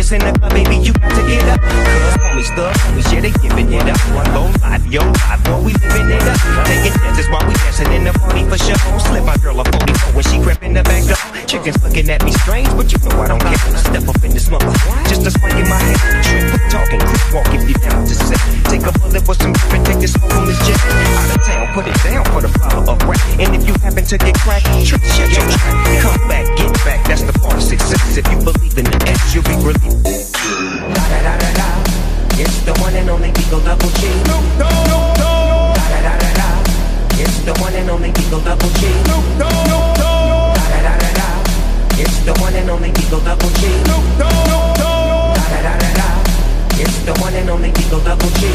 it's in the club, baby, you got to get up. Cause homies, thug homies, yeah, they giving it up. One low life, yo life, boy, we living it up. Taking chances while we dancing in the party for sure. Slip my girl a 44 when she crept in the back door. Chickens looking at me strange, but you know I don't care. Step up in this mother, just a swing in my head. Trick, quick talking, quick walk if you down to set. Take a bullet for some grip and take this home on this jet. Out of town, put it down for the flower of rap. And if you happen to get cracked, trick, shut your track. Come back, get back, that's the part of success. If you believe in the X, you'll be relieved. Da da da da da, it's the one and only Eagle Double G. Da da da da da, it's the one and only Eagle Double G. Da da da da da, it's the one and only Eagle Double G. Da da da da da, it's the one and only Eagle Double G.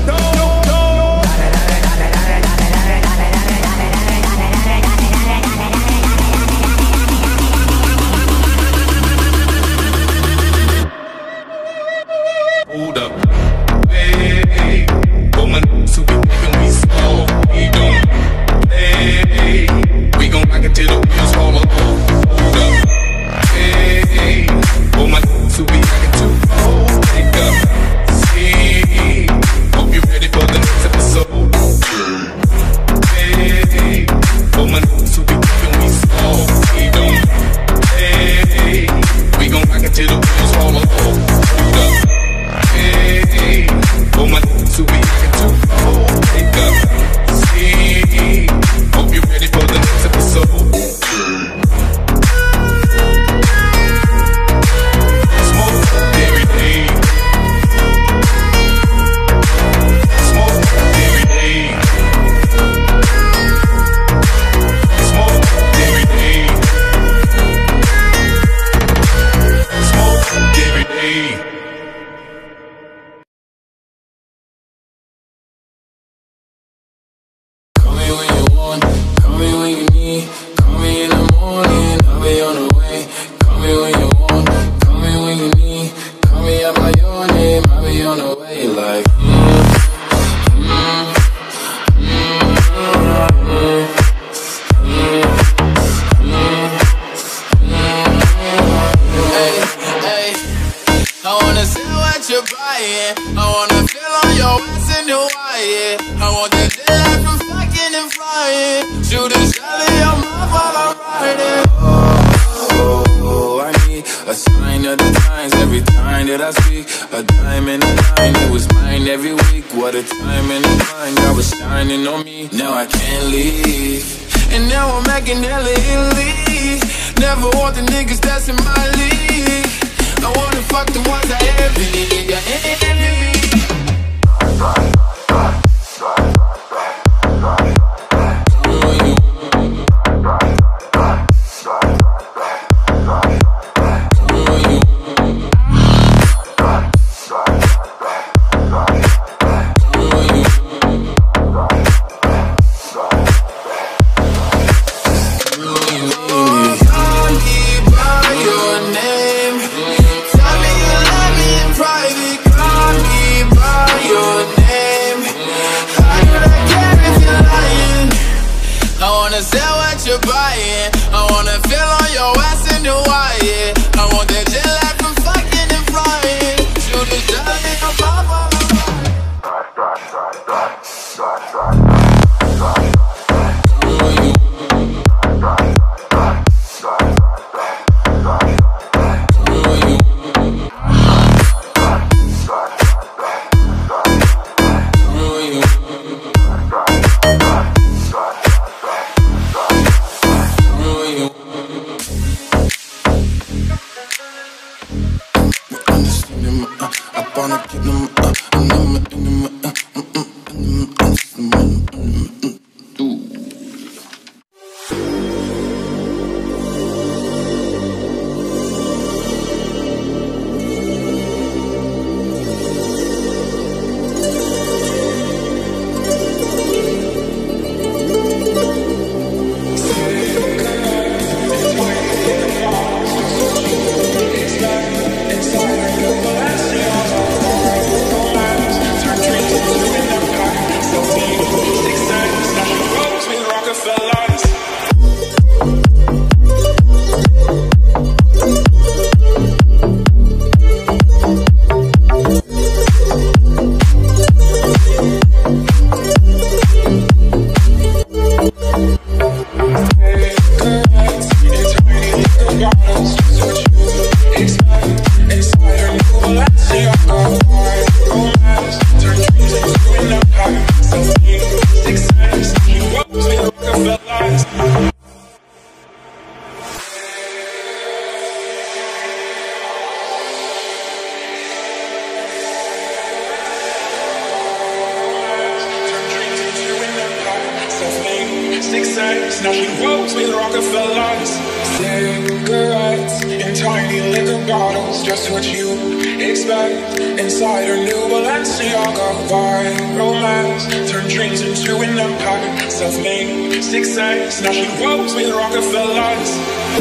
Hold up, hey, for my niggas who be thinking we slow, we don't play. We gon' rock it till the wheels fall off. Hold up, hey, for my niggas who be acting too cold. Wake up, see, hope you ready for the next episode. Hey, for my niggas who be thinking we slow, we don't play. We gon' rock it till the wheels fall off. Hold up. Hey, for my niggas who be acting too cold, wake up, see, hope you ready for the next episode. Smoke every day. Smoke every day. Smoke every day. Smoke every day. Call me when you need. Call me in the morning, I'll be on the way. Call me when you want. Call me when you need. Call me out by your name, I'll be on the way. Like hey, I wanna see what you're buying. I wanna feel on your ass in Hawaii. I want that day from fucking and flying. Shoot a shot in your mouth while I'm riding. Oh, I need a sign of the times every time that I speak. A diamond and a nine, it was mine every week. What a time and a time, God was shining on me. Now I can't leave. And now I'm making hella Italy. Never want the niggas that's in my league. I wanna fuck the ones I envy. I envy. Inside like a glass, turn trees cents, now she rolls with Rockefellers. Cigarettes in tiny liquor bottles, just what you expect. Inside her new Balenciaga vibe, romance turned dreams into an empire. Self-made success, now she rolls with Rockefellers.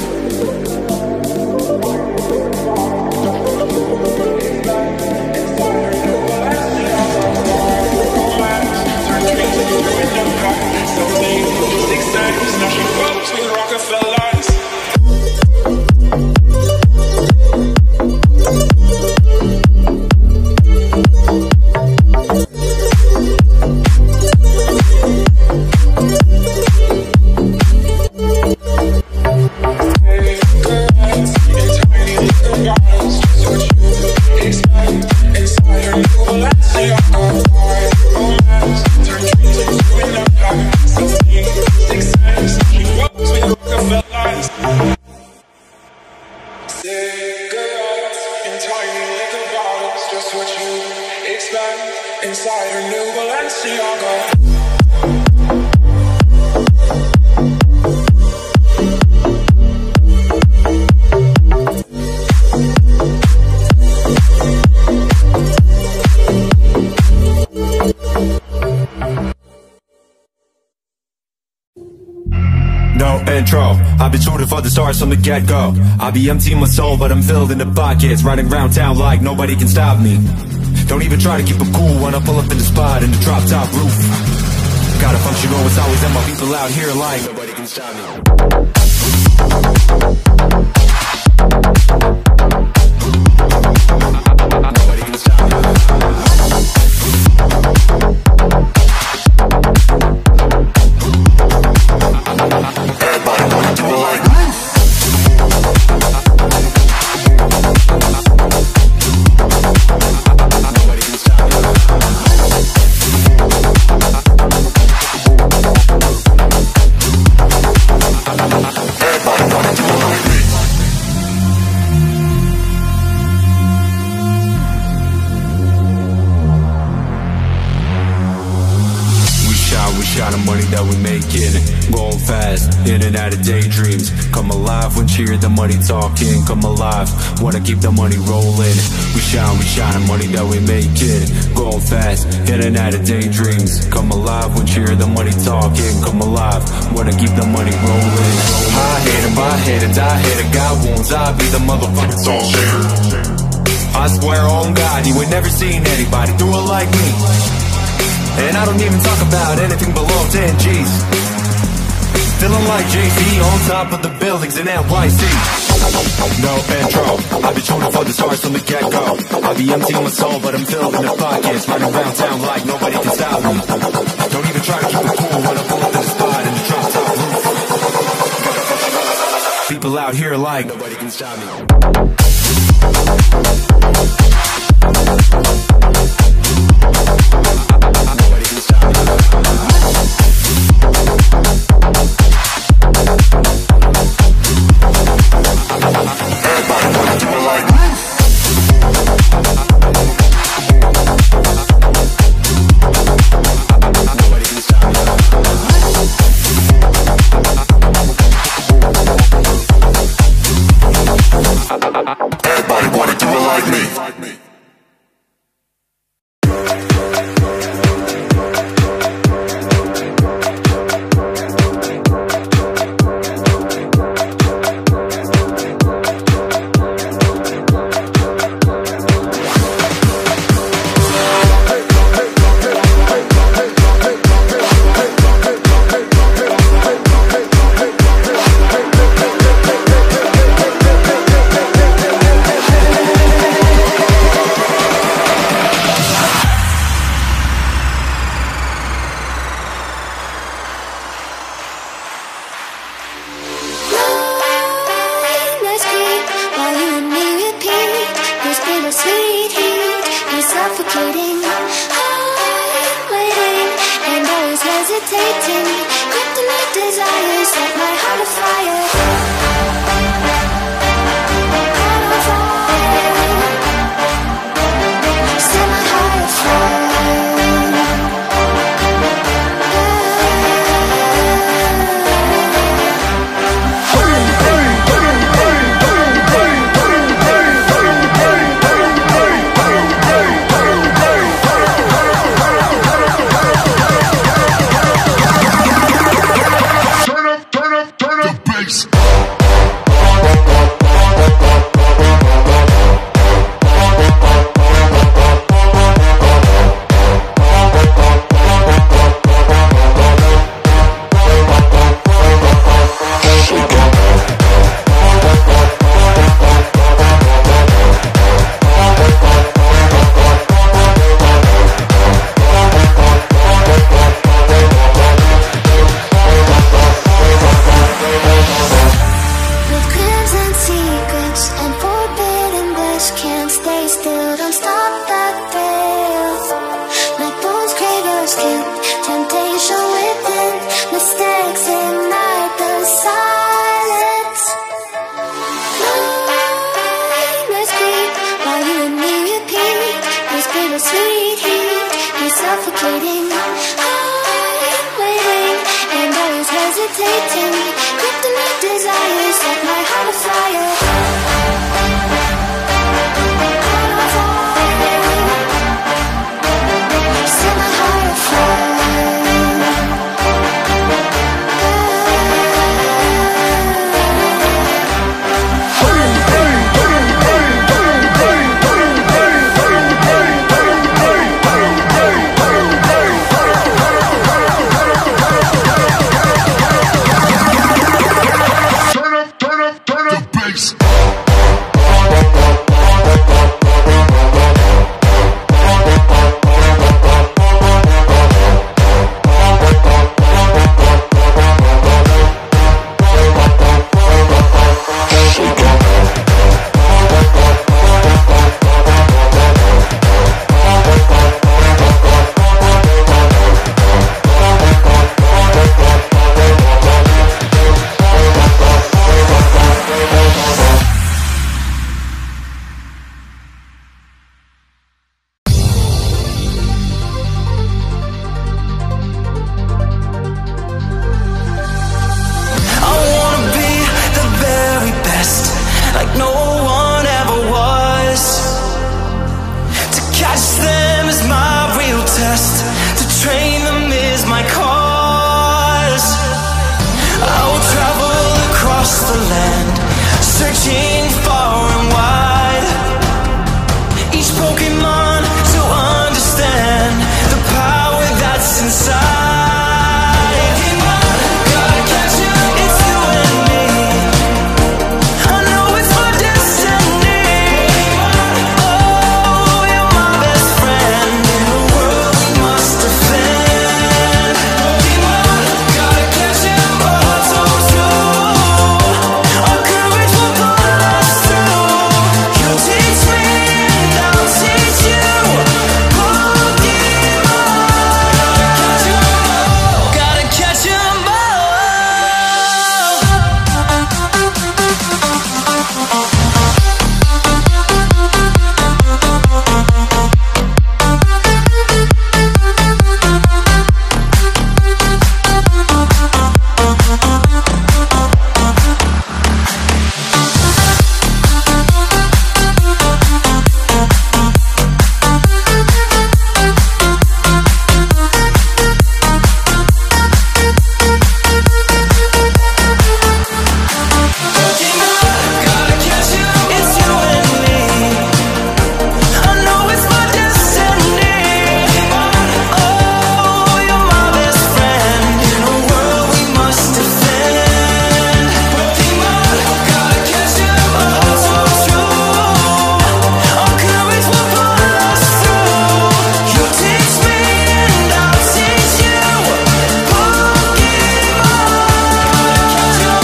Now she rolls with Rockefellers. Inside her new Balenciaga. No intro, I've been shooting for the stars from the get-go. I be emptying my soul, but I'm filled in the pockets. Riding around town like nobody can stop me. Don't even try to keep it cool when I pull up in the spot in the drop top roof. Gotta function always, always, and my people out here like nobody can stop me. Nobody can stop me. Everybody wanna do it like me. The money that we make it, going fast, in and out of daydreams. Come alive when you hear the money talking. Come alive, wanna keep the money rolling. We shine the money that we make it, going fast, in and out of daydreams. Come alive when you hear the money talking. Come alive, wanna keep the money rolling. I hate him, I hate it, I hate it. Got wounds, I be the motherfucking soul shaker. I swear on God, you ain't never seen anybody do it like me. And I don't even talk about anything below 10 G's. Feeling like Jay-Z on top of the buildings in NYC. No intro, I be shooting for the stars from the get-go. I be emptying my soul, but I'm filled in the pockets. Running around town like nobody can stop me. Don't even try to keep it cool when I pull up in the spot in the drop top roof. People out here like nobody can stop me. Can't stay still, don't stop that thrill. My bones crave your skin, temptation within, mistakes ignite the silence. Nightmares creep while you and me repeat. This bittersweet heat is suffocating. I'm waiting and always hesitating. Kryptonite desires set my heart afire.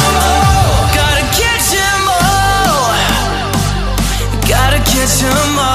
Tomorrow